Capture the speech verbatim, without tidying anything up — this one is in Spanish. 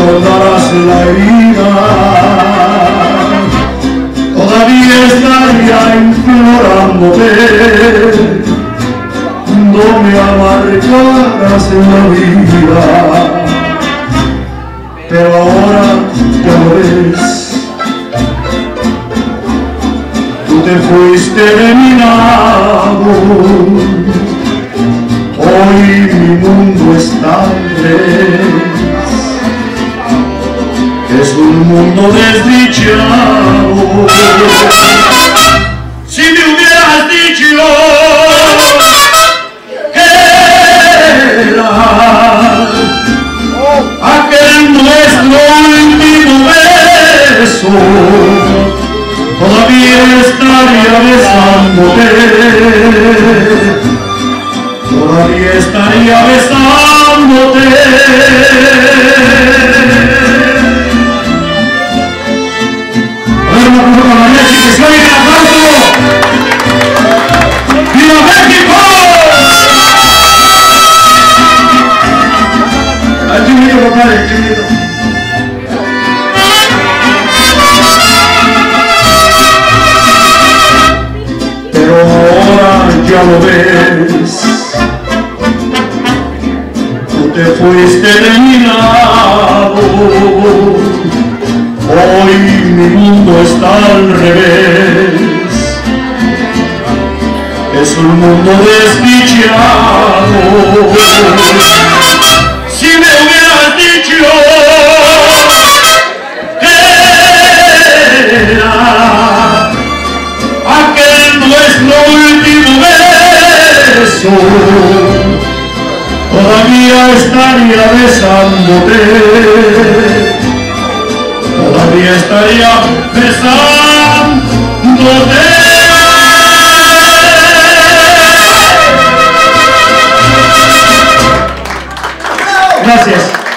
recordarás la herida, todavía estaría implorándote, no me amargaras en la vida, pero ahora ya lo ves, tú te fuiste de mi lado. Hoy mi mundo está al revés, es un mundo desdichado. Si me hubieras dicho que era aquel nuestro último beso, todavía estaría besándote, todavía estaría besándote. A ver, una cosa con la México, que se oiga el aplauso. ¡Viva México! Al chiquito, compadre, el chiquito. Pero ahora ya lo ves, te fuiste de mi lado, hoy mi mundo está al revés, es un mundo desdichado. Si me hubieras dicho que era aquel nuestro último beso, todavía estaría besándote, todavía estaría besándote. Gracias.